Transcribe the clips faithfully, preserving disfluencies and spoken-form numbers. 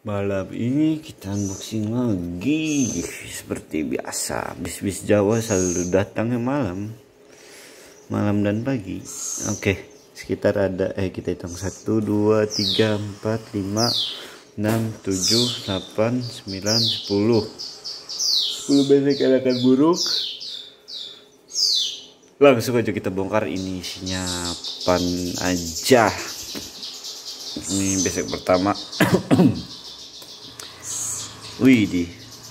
Malam ini kita unboxing lagi seperti biasa. Bis-bis Jawa selalu datangnya malam, malam dan pagi. Oke, sekitar ada eh kita hitung satu, dua, tiga, empat, lima, enam, tujuh, delapan, sembilan, sepuluh. Sepuluh besek anakan burung. Langsung aja kita bongkar, ini isinya apaan aja. Ini besek pertama. Wih di,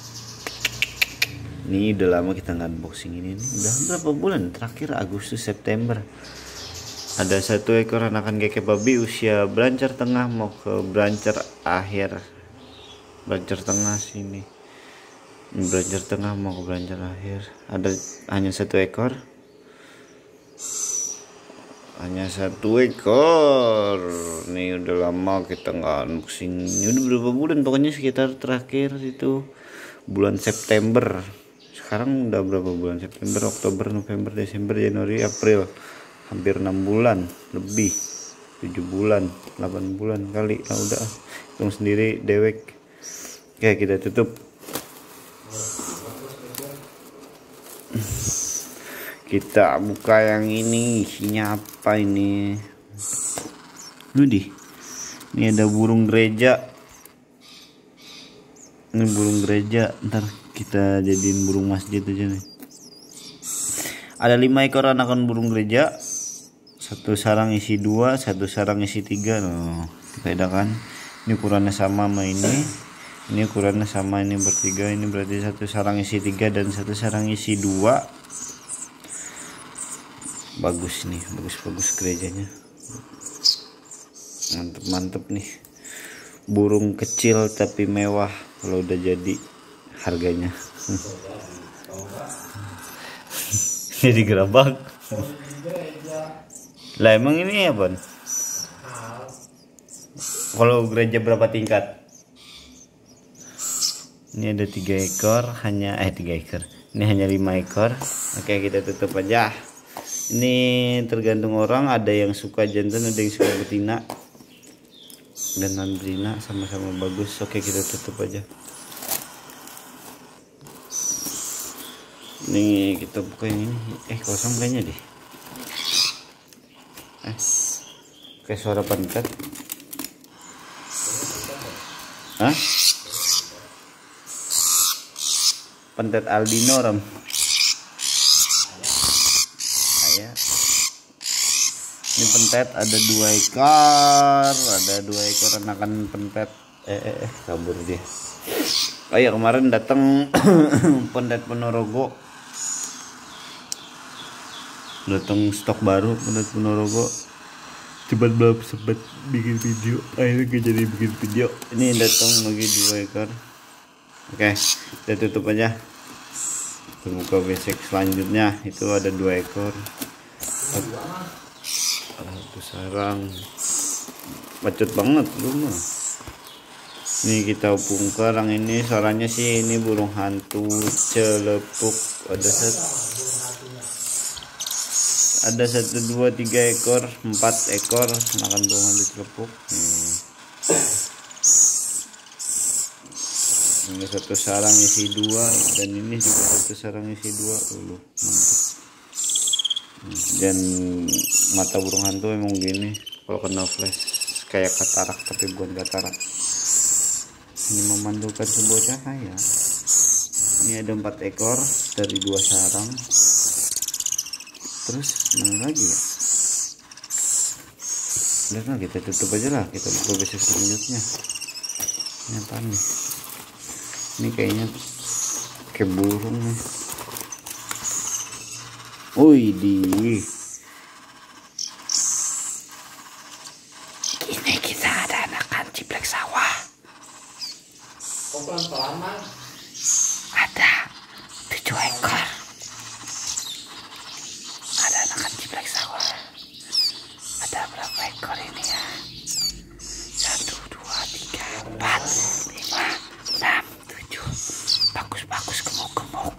ini udah lama kita nggak unboxing ini. Ini udah berapa bulan? Terakhir Agustus September. Ada satu ekor anakan keke babi usia berancar tengah mau ke berancar akhir. Berancar tengah sini. Berancar tengah mau ke berancar akhir. Ada hanya satu ekor. Hanya satu ekor. Nih udah lama kita nggak unboxing. Ini udah berapa bulan, pokoknya sekitar terakhir itu bulan September. Sekarang udah berapa bulan? September, Oktober, November, Desember, Januari, April. Hampir enam bulan lebih. tujuh bulan, delapan bulan kali. Nah, udah hitung sendiri dewek. Oke, kita tutup. Kita buka yang ini, isinya apa ini? Lu di, ini ada burung gereja. Ini burung gereja, ntar kita jadiin burung masjid aja nih. Ada lima ekor anakan burung gereja. Satu sarang isi dua, satu sarang isi tiga. Loh, beda kan? Ini ukurannya sama sama ini. Ini ukurannya sama, ini bertiga. Ini berarti satu sarang isi tiga dan satu sarang isi dua. Bagus nih, bagus-bagus gerejanya, mantep-mantep nih. Burung kecil tapi mewah kalau udah jadi harganya. Jadi gerabak lah, emang ini apa? Kalau gereja berapa tingkat? Ini ada tiga ekor, hanya eh tiga ekor. Ini hanya lima ekor. Oke, kita tutup aja. Ini tergantung orang, ada yang suka jantan, ada yang suka betina dan non betina, sama-sama bagus. Oke, kita tutup aja. Nih kita buka yang ini. Eh kosong kayaknya deh. Eh kayak suara pentet. Hah? Pentet albino ram. Ini pentet ada dua ekor, ada dua ekor anakan pentet. Eh, eh, eh kabur dia. Oh ya, kemarin datang pentet Ponorogo. Datang stok baru pentet Ponorogo. Tiba-tiba sempat bikin video, akhirnya gak jadi bikin video. Ini datang lagi dua ekor. Oke, kita tutup aja. Kita buka besek selanjutnya, itu ada dua ekor. Satu sarang, bacot banget lu mah. Ini kita bongkar yang ini, suaranya sih ini burung hantu celepuk. Ada satu, ada satu dua tiga ekor, empat ekor makan burung hantu celepuk. Hmm. Ini satu sarang isi dua dan ini juga satu sarang isi dua. Dulu mantap. Dan mata burung hantu emang gini kalau kena flash, kayak katarak tapi bukan katarak. Ini memandukan sebuah cahaya. Ini ada empat ekor dari dua sarang. Terus mana lagi ya? Udah lah, kita tutup aja lah, kita buka besok selanjutnya. Ini apa nih? Ini kayaknya kayak burung nih. Wih di, ini kita ada anakan ciblek sawah. Ada tujuh ekor. Ada anakan ciblek sawah. Ada berapa ekor ini ya? Satu, dua, tiga, empat, lima, enam, tujuh. Bagus-bagus, gemuk-gemuk.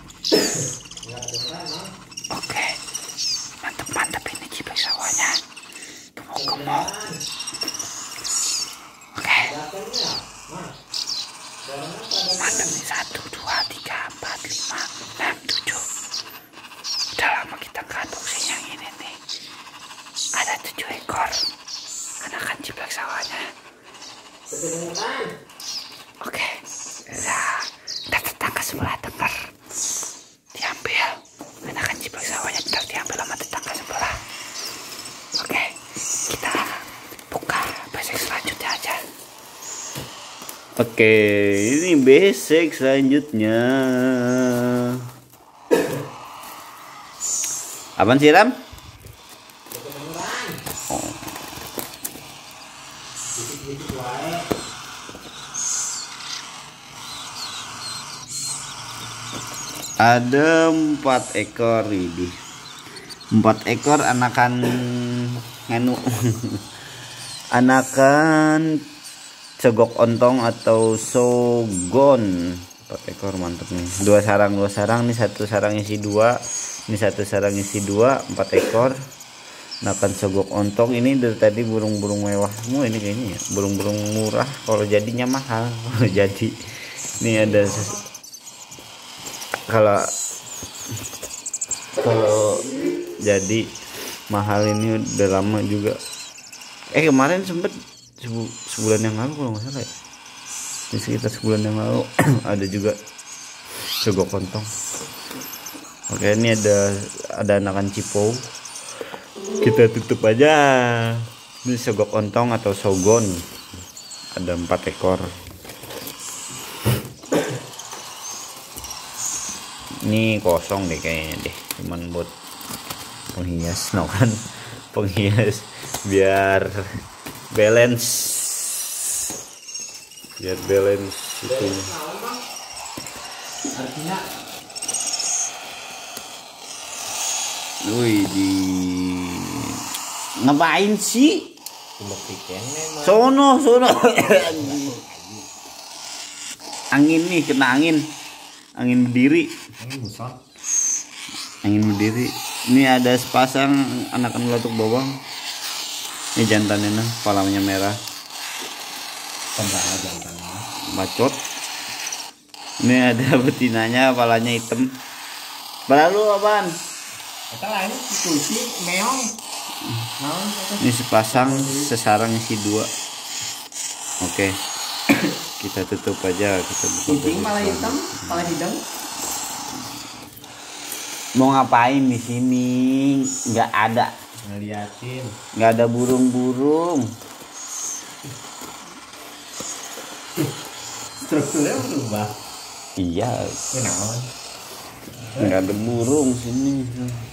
Oke, mantep-mantep ini ciblek sawahnya, gemuk-gemuk. Oke. ada nih satu dua tiga empat lima enam tujuh. Udah lama kita nggak unboxing yang ini nih. Ada tujuh ekor anakan ciblak sawahnya. Oke, nah, ntar tetangga sebelah dengar diambil anakan ciblak sawahnya, ntar diambil sama tetangga sebelah. Oke, kita buka basic selanjutnya aja. Oke, ini basic selanjutnya. Apaan sih, Ram? Oh. Ada empat ekor ini. Empat ekor anakan nganu. Anakan cogok ontong atau sogon. Empat ekor mantep nih. Dua sarang, dua sarang nih, satu sarang isi dua. Ini satu sarang isi dua, empat ekor. Anakan cogok ontong ini dari tadi burung-burung mewah semua ini kayaknya ya. Burung-burung murah, kalau jadinya mahal. Kalau jadi ini ada kalau kalau jadi mahal, ini udah lama juga. Eh kemarin sempet sebu sebulan yang lalu kalau nggak salah ya, ini sekitar sebulan yang lalu ada juga cogok ontong. Oke, ini ada ada anakan cipou. Kita tutup aja. Ini cogok ontong atau sogon. Ada empat ekor. Ini kosong deh kayaknya deh, cuman buat penghias, no kan, penghias biar balance, biar balance itu. Artinya, wih di ngapain sih? Sono, sono. Angin nih, kena angin. Angin berdiri. Angin berdiri. Ini ada sepasang anakan belatuk bawang. Ini jantannya nah, kepalanya merah. Pembara jantannya. Bacot. Ini ada betinanya, kepalanya hitam. Baru apaan? Kata lain kucing meong. Ini sepasang, sesarang isi dua. Oke. Kita tutup aja, kita buka. Kucing malah hitam, malah hidung. Mau ngapain di sini? Nggak ada. Ngeliatin. Nggak ada burung-burung. Strukturnya berubah. Iya. Kenapa? Nggak ada burung sini.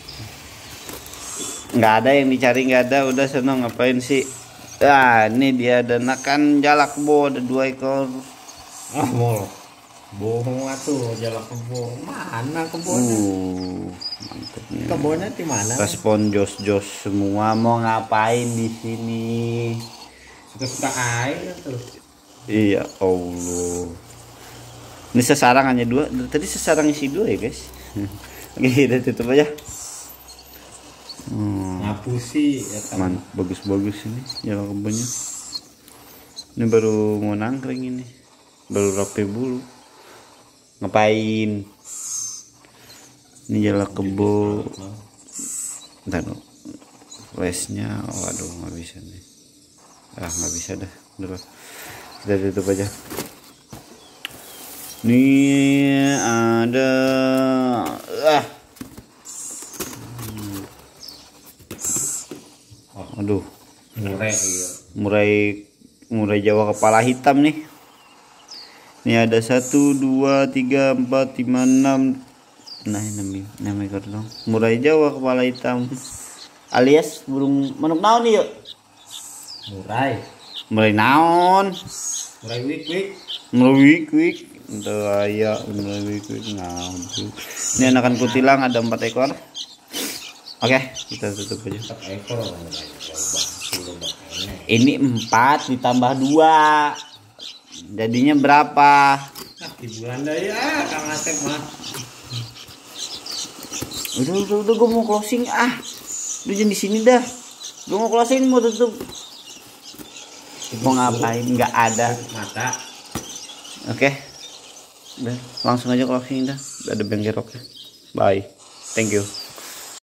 Nggak ada yang dicari, nggak ada. Udah seneng ngapain sih? Ah, ini dia ada anakan jalak kebo, ada dua ekor. Ah, mau bohong atuh, jalak kebo. Mana kebonnya? Uh, mantepnya. Kebonnya di mana? Respon jos-jos semua. Mau ngapain di sini? Suka-suka air tuh. Iya, Allah. Ini sesarang hanya dua. Tadi sesarang isi dua ya, guys. Oke, kita tutup aja. Hmm. Ngapusi ya, man, bagus-bagus ini jalak kebonya. Ini baru mau nangkring ini, baru rapi bulu. Ngapain? Ini jalak kebo. Bentar dong, flashnya. Waduh, nggak bisa nih. Ah, nggak bisa dah. Udah, kita tutup aja. Ini ada ah. Aduh, murai, murai, murai Jawa kepala hitam nih. Ini ada satu, dua, tiga, empat, lima, enam. Nah, ini enam ekor dong. Murai Jawa kepala hitam, alias burung manuk naon nih yuk? Murai. Murai naon? Murai wik wik. Murai wik wik. Entah ya, murai wik wik naon. Ini anakan kutilang ada empat ekor. Oke, kita tutup aja. Ini empat ditambah dua, jadinya berapa? Di bulan daya, Kang Asep mah. Udah, udah, udah, gue mau closing ah. Udah jangan di sini dah. Gue mau closing, mau tutup. Mau ngapain? Nggak ada mata. Oke. Udah, langsung aja closing dah, ada bengkeroknya. Bye, thank you.